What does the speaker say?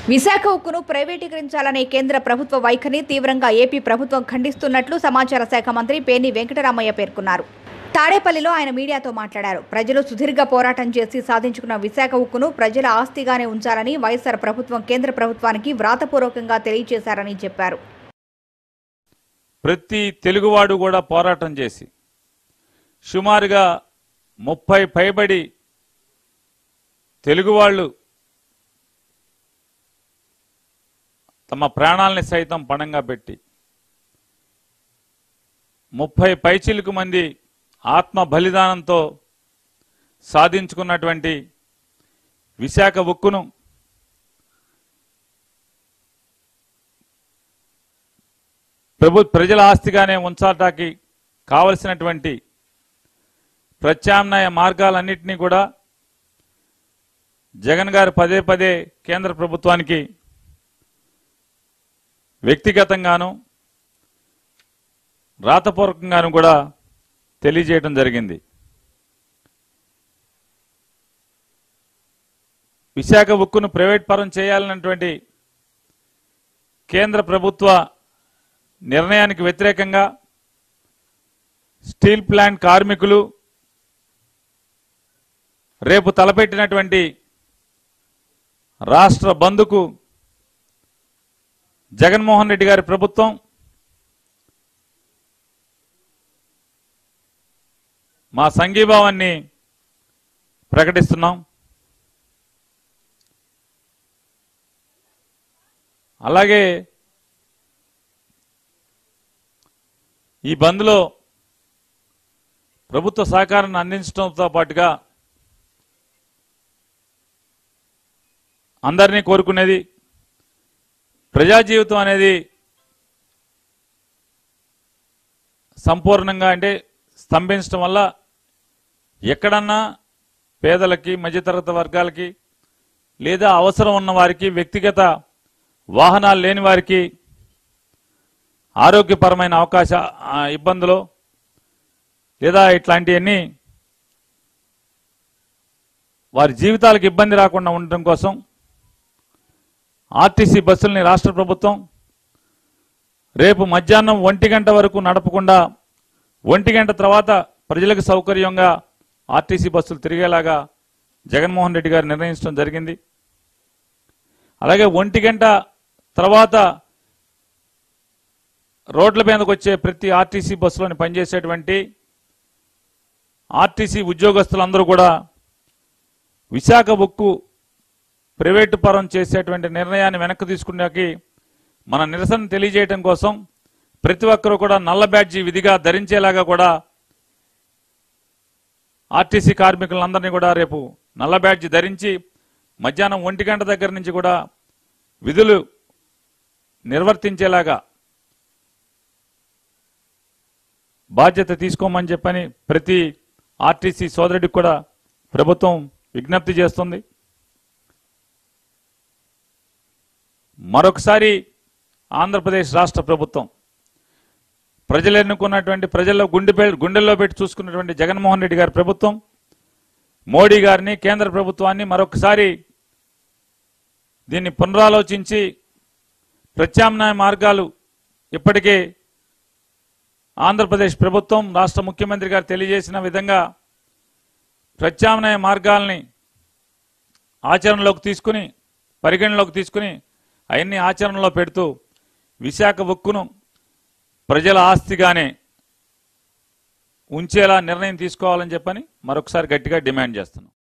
విశాఖ ఉక్కును ప్రైవేటీకరించాలనే కేంద్ర ప్రభుత్వ వైఖరిని తీవ్రంగా ఏపీ ప్రభుత్వం ఖండిస్తున్నట్లు సమాచార శాఖ మంత్రి పేర్ని వెంకటరామయ్య పేర్కొన్నారు. తాడేపల్లిలో ఆయన మీడియాతో మాట్లాడారు. ప్రజలు సుదీర్ఘ పోరాటం చేసి సాధించుకున్న విశాఖ ఉక్కును ప్రజల ఆస్తిగానే ఉంచాలని వైఎస్ఆర్ ప్రభుత్వం కేంద్ర ప్రభుత్వానికి వ్రాతపూర్వకంగా తెలియజేశారని చెప్పారు. ప్రతి తెలుగువాడు కూడా పోరాటం చేసి సుమారుగా 30 పైబడి తెలుగువాళ్ళు తమ ప్రాణాలని సైతం పణంగా పెట్టి 30 పైచిలుకు మంది ఆత్మ బలిదానంతో సాధించుకున్నటువంటి విశాఖ ఉక్కును ప్రజల ఆస్తిగానే ఉంచాటానికి కావలసినటువంటి ప్రత్యామ్నాయ మార్గాలన్నింటినీ కూడా జగన్ గారు పదే పదే కేంద్ర ప్రభుత్వానికి వ్యక్తిగతంగాను రాతపూర్వకంగాను కూడా తెలియజేయడం జరిగింది. విశాఖ ఉక్కును ప్రైవేట్ పరం చేయాలన్నటువంటి కేంద్ర ప్రభుత్వ నిర్ణయానికి వ్యతిరేకంగా స్టీల్ ప్లాంట్ కార్మికులు రేపు తలపెట్టినటువంటి రాష్ట్ర బంద్కు జగన్మోహన్ రెడ్డి గారి ప్రభుత్వం మా సంఘీభావాన్ని ప్రకటిస్తున్నాం. అలాగే ఈ బంద్లో ప్రభుత్వ సహకారాన్ని అందించడంతో పాటుగా అందరినీ కోరుకునేది ప్రజా జీవితం అనేది సంపూర్ణంగా అంటే స్తంభించడం వల్ల ఎక్కడన్నా పేదలకి మధ్యతరగతి వర్గాలకి లేదా అవసరం ఉన్న వారికి వ్యక్తిగత వాహనాలు లేని వారికి ఆరోగ్యపరమైన ఇబ్బందులు లేదా ఇట్లాంటివన్నీ వారి జీవితాలకు ఇబ్బంది రాకుండా ఉండటం కోసం ఆర్టీసీ బస్సుల్ని రాష్ట్ర ప్రభుత్వం రేపు మధ్యాహ్నం 1 గంట వరకు నడపకుండా 1 గంట తర్వాత ప్రజలకు సౌకర్యంగా ఆర్టీసీ బస్సులు తిరిగేలాగా జగన్మోహన్ రెడ్డి గారు నిర్ణయించడం జరిగింది. అలాగే 1 గంట తర్వాత రోడ్ల మీదకు వచ్చే ప్రతి ఆర్టీసీ బస్సులోని పనిచేసేటువంటి ఆర్టీసీ ఉద్యోగస్తులందరూ కూడా విశాఖ ఉక్కు ప్రైవేటు పరం చేసేటువంటి నిర్ణయాన్ని వెనక్కి తీసుకునేకి మన నిరసన తెలియజేయడం కోసం ప్రతి ఒక్కరూ కూడా నల్ల బ్యాడ్జీ విధిగా ధరించేలాగా కూడా ఆర్టీసీ కార్మికులందరినీ కూడా రేపు నల్ల బ్యాడ్జీ ధరించి మధ్యాహ్నం 1 గంట దగ్గర నుంచి కూడా విధులు నిర్వర్తించేలాగా బాధ్యత తీసుకోమని చెప్పని ప్రతి ఆర్టీసీ సోదరుడికి కూడా ప్రభుత్వం విజ్ఞప్తి చేస్తుంది. మరొకసారి ఆంధ్రప్రదేశ్ రాష్ట్ర ప్రభుత్వం ప్రజలు ఎన్నుకున్నటువంటి ప్రజల్లో గుండెల్లో పెట్టి చూసుకున్నటువంటి జగన్మోహన్ రెడ్డి గారి ప్రభుత్వం మోడీ గారిని కేంద్ర ప్రభుత్వాన్ని మరొకసారి దీన్ని పునరాలోచించి ప్రత్యామ్నాయ మార్గాలు ఇప్పటికే ఆంధ్రప్రదేశ్ ప్రభుత్వం రాష్ట్ర ముఖ్యమంత్రి గారు తెలియజేసిన విధంగా ప్రత్యామ్నాయ మార్గాల్ని పరిగణలోకి తీసుకుని అవన్నీ ఆచరణలో పెడుతూ విశాఖ ఉక్కును ప్రజల ఆస్తిగానే ఉంచేలా నిర్ణయం తీసుకోవాలని చెప్పని మరొకసారి గట్టిగా డిమాండ్ చేస్తున్నాం.